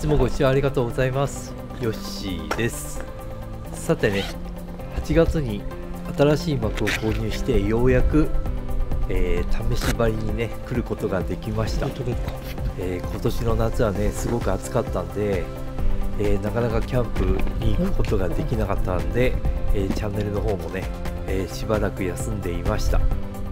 つもご視聴ありがとうございます。ヨッシーです。さてね、8月に新しい幕を購入してようやく、試し張りにね来ることができました。今年の夏はねすごく暑かったんで、なかなかキャンプに行くことができなかったんで、チャンネルの方もね、しばらく休んでいました。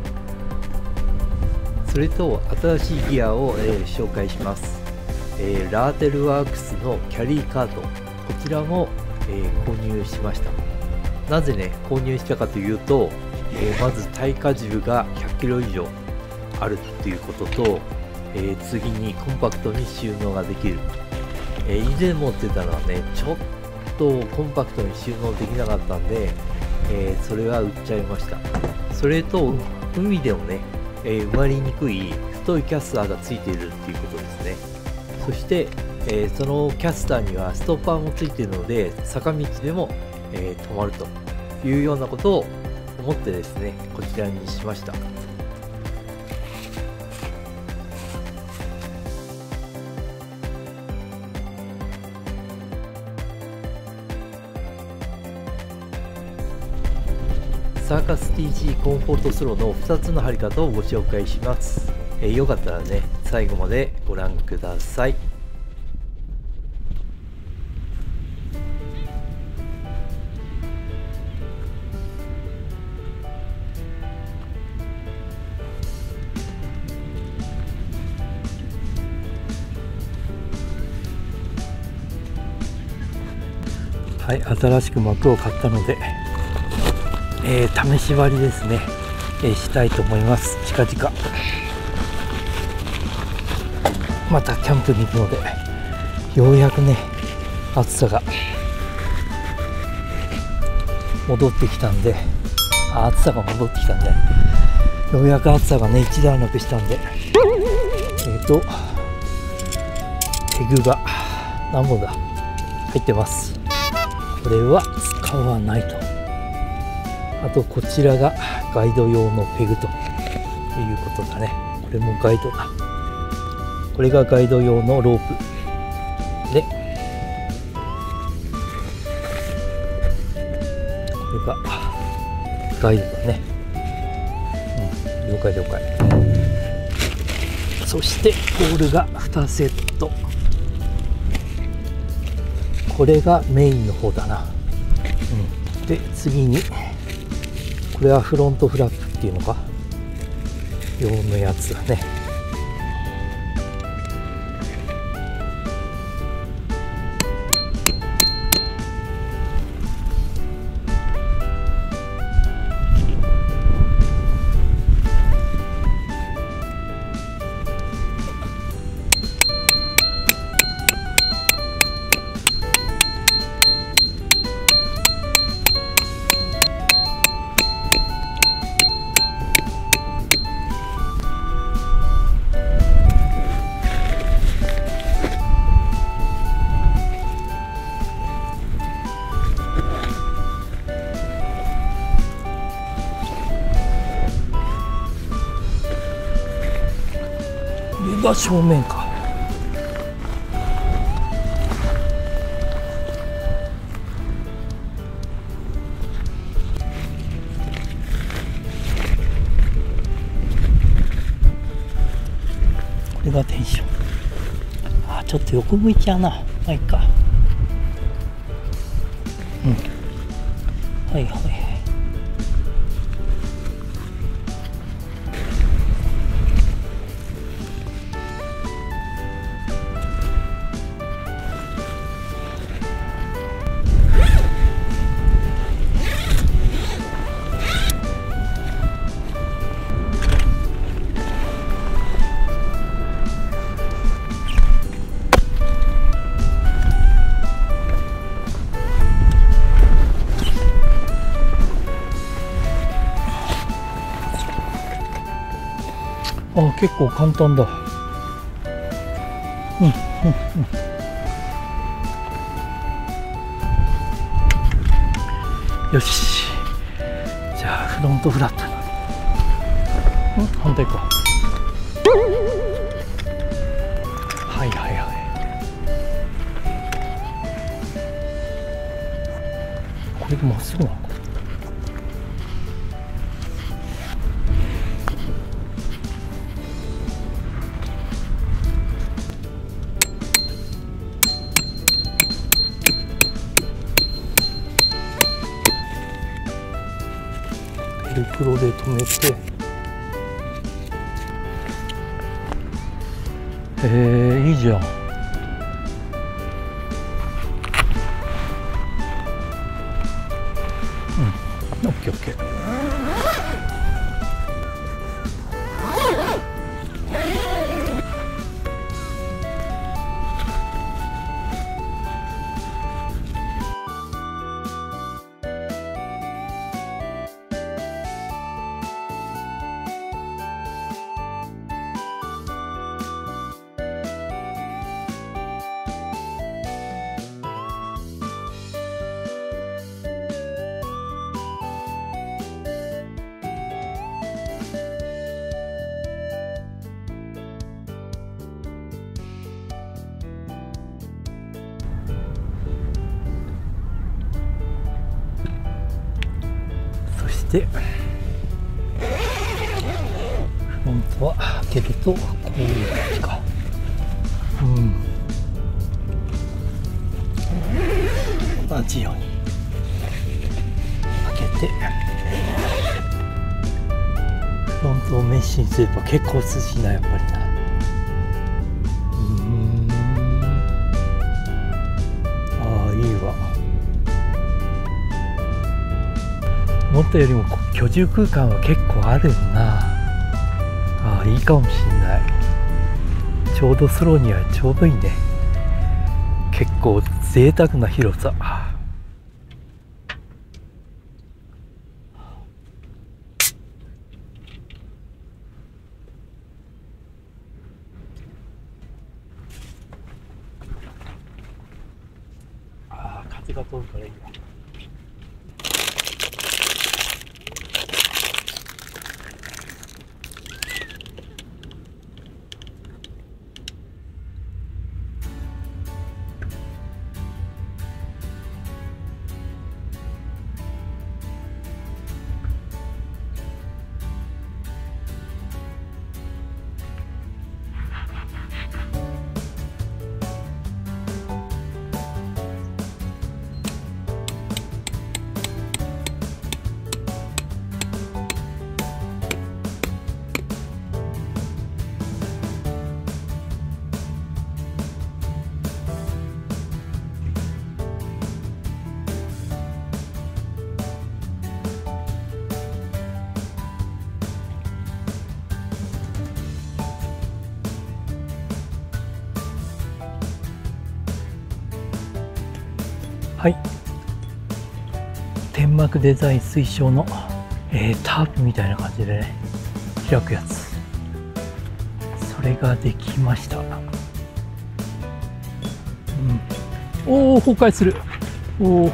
それと新しいギアを、紹介します。ラーテルワークスのキャリーカート、こちらも、購入しました。なぜね購入したかというと、まず耐荷重が100キロ以上あるということと、次にコンパクトに収納ができる。以前持ってたのはねちょっとコンパクトに収納できなかったんで、それは売っちゃいました。それと海でもね、埋まりにくい太いキャスターがついているっていうことですね。そして、そのキャスターにはストッパーもついているので坂道でも、止まるというようなことを思ってですねこちらにしました。サーカス TG コンフォートスローの2つの貼り方をご紹介します。よかったらね最後までご覧ください。はい、新しく幕を買ったので、試し張りですね、したいと思います。近々またキャンプに行くので、ようやくね暑さが戻ってきたんで、ようやく暑さがね一段落したんで、ペグが何本だ入ってます。これは使わないと。あとこちらがガイド用のペグということだね。これもガイドだ。これがガイド用のロープで、これがガイドだね。了解了解。そしてポールが2セット。これがメインの方だな。で次にこれはフロントフラップっていうのか用のやつだね。これが正面か。これがテンション。ちょっと横向いちゃうな。まあいいか。はいはい。結構簡単だ。よし、じゃあフロントフラット。反対か。はいはいはい。 まっすぐなのか。ベルクロで止めて、いいじゃん。オッケーオッケー。でフロントは開けるとこういう感じか。同じように開けて、フロントをメッシュにすれば結構涼しいな、やっぱりな。ああ、いいわ。思ったよりも居住空間は結構あるな。ああ、いいかもしんない。ちょうどソロにはちょうどいいね。結構贅沢な広さ。ああ、風が通るからいいわ。はい、天幕デザイン推奨の、タープみたいな感じでね、開くやつ、それができました。おお、崩壊する。おお、い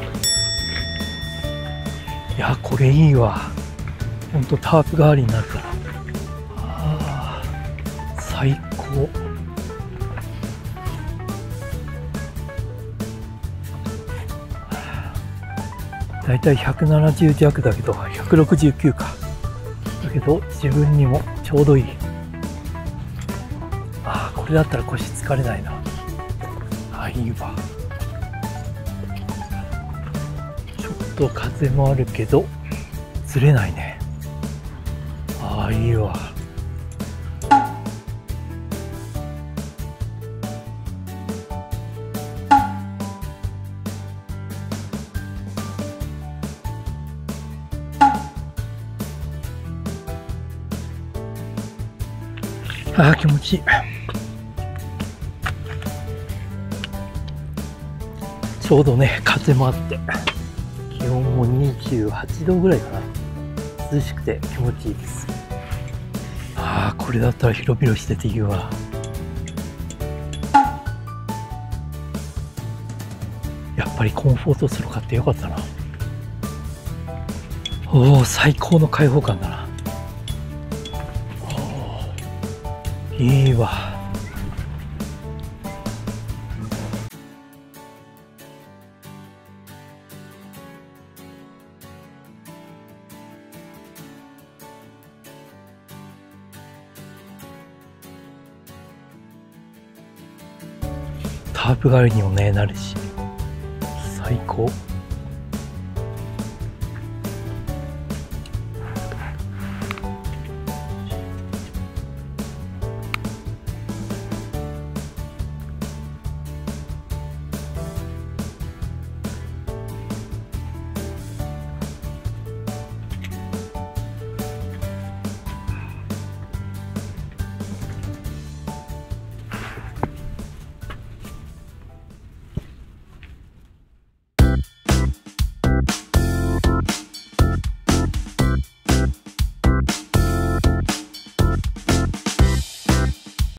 や、これいいわ。ほんとタープ代わりになるから。ああ、最高。だいたい170弱だけど169か。だけど自分にもちょうどいい。ああ、これだったら腰疲れないな。ああ、いいわ。ちょっと風もあるけどずれないね。ああ、いいわ。ああ、気持ちいい。ちょうどね、風もあって気温も28度ぐらいかな。涼しくて気持ちいいです。ああ、これだったら広々してていいわ。やっぱりコンフォートスロー買ってよかったな。おお、最高の開放感だな。いいわ。 タープ代わりにもねなるし最高。